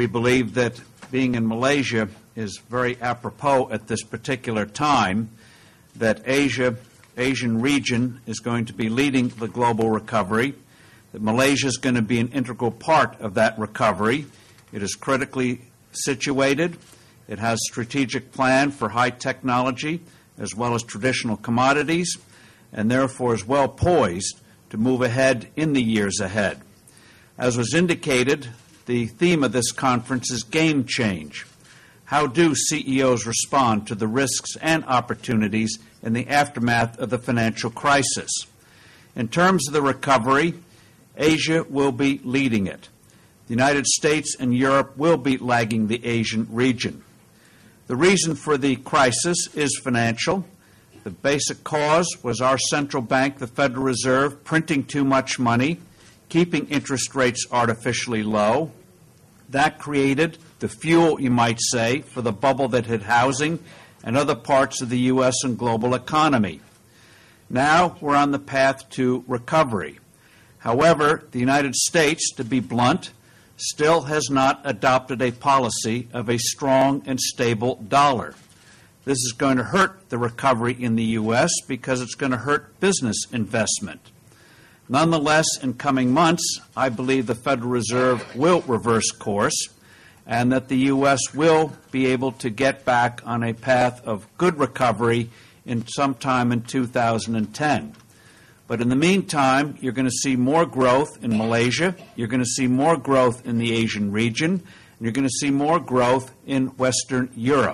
We believe that being in Malaysia is very apropos at this particular time, that Asian region is going to be leading the global recovery, that Malaysia is going to be an integral part of that recovery. It is critically situated. It has a strategic plan for high technology as well as traditional commodities, and therefore is well poised to move ahead in the years ahead. As was indicated, the theme of this conference is game change. How do CEOs respond to the risks and opportunities in the aftermath of the financial crisis? In terms of the recovery, Asia will be leading it. The United States and Europe will be lagging the Asian region. The reason for the crisis is financial. The basic cause was our central bank, the Federal Reserve, printing too much money, keeping interest rates artificially low. That created the fuel, you might say, for the bubble that hit housing and other parts of the U.S. and global economy. Now we're on the path to recovery. However, the United States, to be blunt, still has not adopted a policy of a strong and stable dollar. This is going to hurt the recovery in the U.S. because it's going to hurt business investment. Nonetheless, in coming months, I believe the Federal Reserve will reverse course and that the U.S. will be able to get back on a path of good recovery in sometime in 2010. But in the meantime, you're going to see more growth in Malaysia, you're going to see more growth in the Asian region, and you're going to see more growth in Western Europe.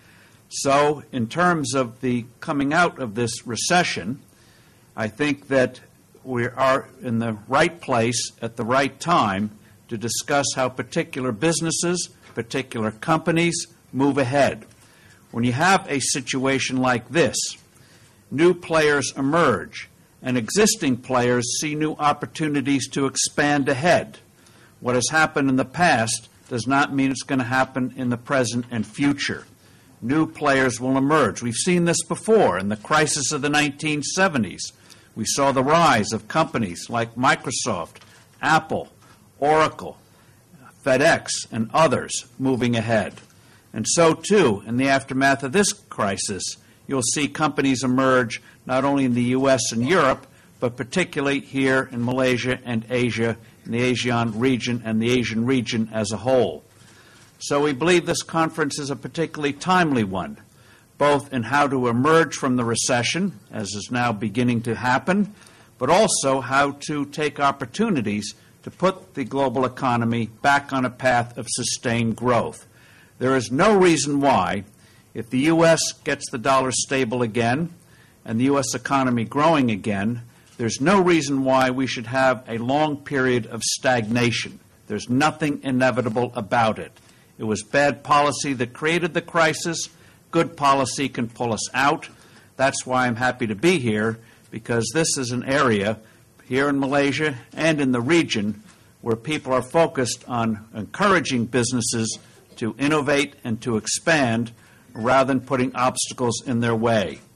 So in terms of the coming out of this recession, I think that we are in the right place at the right time to discuss how particular businesses, particular companies move ahead. When you have a situation like this, new players emerge and existing players see new opportunities to expand ahead. What has happened in the past does not mean it's going to happen in the present and future. New players will emerge. We've seen this before in the crisis of the 1970s. We saw the rise of companies like Microsoft, Apple, Oracle, FedEx, and others moving ahead. And so, too, in the aftermath of this crisis, you'll see companies emerge not only in the U.S. and Europe, but particularly here in Malaysia and Asia, in the ASEAN region and the Asian region as a whole. So we believe this conference is a particularly timely one, both in how to emerge from the recession, as is now beginning to happen, but also how to take opportunities to put the global economy back on a path of sustained growth. There is no reason why, if the U.S. gets the dollar stable again and the U.S. economy growing again, there's no reason why we should have a long period of stagnation. There's nothing inevitable about it. It was bad policy that created the crisis. Good policy can pull us out. That's why I'm happy to be here, because this is an area here in Malaysia and in the region where people are focused on encouraging businesses to innovate and to expand rather than putting obstacles in their way.